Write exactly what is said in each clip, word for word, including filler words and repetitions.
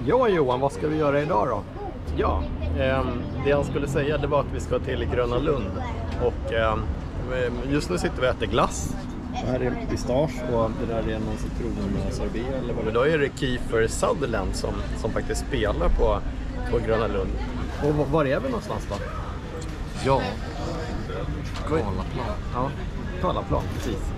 Ja Johan, vad ska vi göra idag då? Ja, eh, det jag skulle säga det var att vi ska till Gröna Lund. Och eh, just nu sitter vi och äter glass. Det här är pistage och det där är någon citronsorbet eller vad det är. Då är det Kiefer Sutherland som, som faktiskt spelar på, på Gröna Lund. Och var är vi någonstans då? Ja, Karlaplan. Ja, Karlaplan, precis.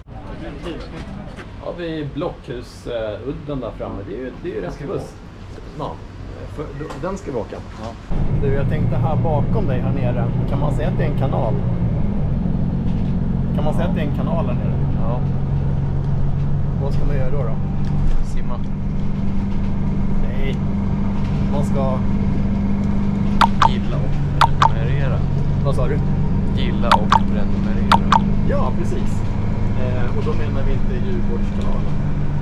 Ja, vi är Blockhusudden där framme. Det är ju, det är ju rätt buss. Ja, för, den ska vi åka. Ja. Du, jag tänkte här bakom dig här nere. Kan man säga att det är en kanal? Kan man säga att det är en kanal här nere? Ja. Vad ska man göra då då? Simma. Nej. Man ska gilla och prenumerera. Vad sa du? Gilla och prenumerera. Ja, precis. Eh, och då menar vi inte Djurgårdskanalen.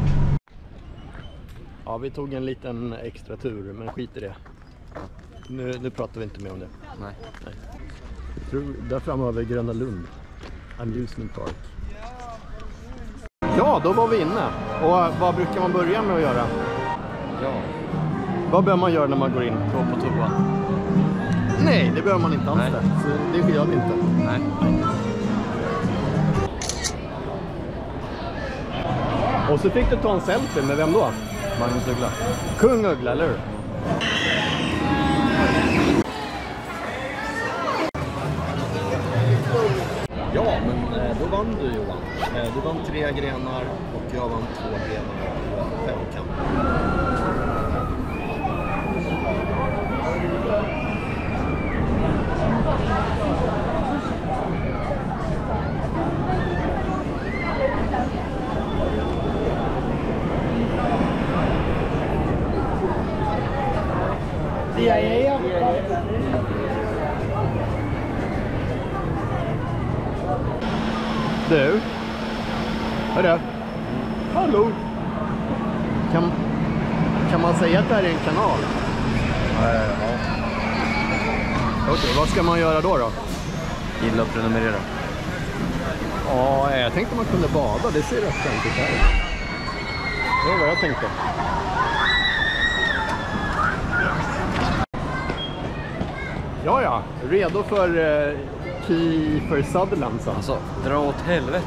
Ja, vi tog en liten extra tur, men skit i det. Nu, nu pratar vi inte mer om det. Nej. Nej. Jag tror där framme har vi Gröna Lund. Amusement Park. Ja, då var vi inne. Och vad brukar man börja med att göra? Ja. Vad bör man göra när man går in? Gå på toa. Nej, det behöver man inte alls. Det. Så det gör vi inte. Nej. Och så fick du ta en selfie med vem då? Magnus Uggla. Kung Uggla, eller hur? Ja, men då vann du Johan. Du vann tre grenar och jag vann två grenar och femkamp. Ja, ja, ja. Du. Hörru. Hallå. Kan, kan man säga att det här är en kanal? Ja, ja. Okej, okay, vad ska man göra då då? Gilla och prenumerera. Ja, jag tänkte man kunde bada. Det ser rätt fint här. Det var vad jag tänkte. Ja, ja. Redo för uh, Kiefer Sutherland. Så. Alltså, dra åt helvete.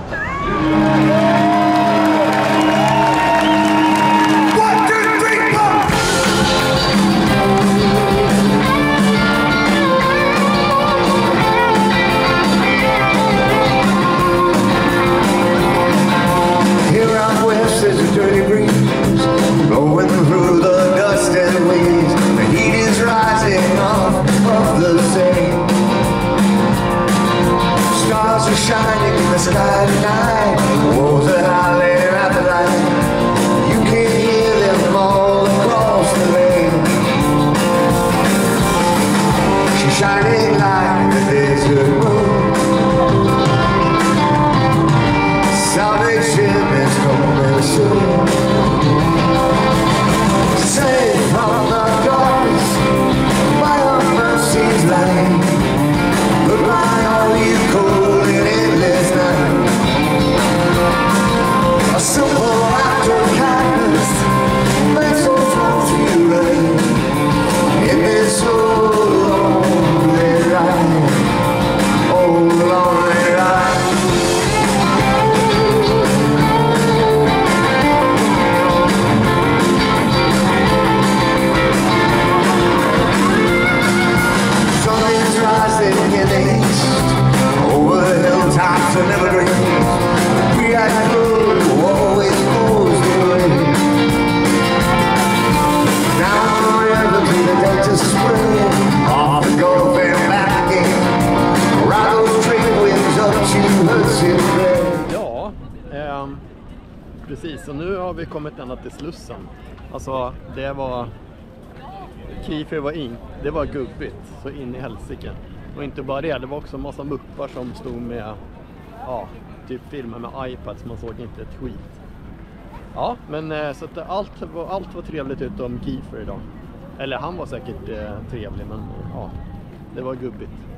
Shining in the sky tonight. Wolves are howling at the light. You can hear them all across the lane. She's shining like the desert moon. Salvation is coming soon. Save from the darkness by your mercy's light. Goodbye, all you cold and endless night. A simple act of kindness makes all flow to you right. In this so lonely ride, oh lonely ride. Sun is rising in the east, over the hilltops and evergreens. We are good, who always goes the way. Down the river to the Delta spring, off the Gulf and back again. Ride those trade winds up to Hudson Bay. Ja, eh, precis. Och nu har vi kommit ända till Slussen. Alltså, det var... Kiefer var in. Det var gubbigt. Så in i helsike. Och inte bara det, det var också en massa muppar som stod med, ja, typ filmer med iPads, man såg inte ett skit. Ja, men så att allt var, allt var trevligt utom Kiefer idag. Eller han var säkert eh, trevlig, men ja, det var gubbigt.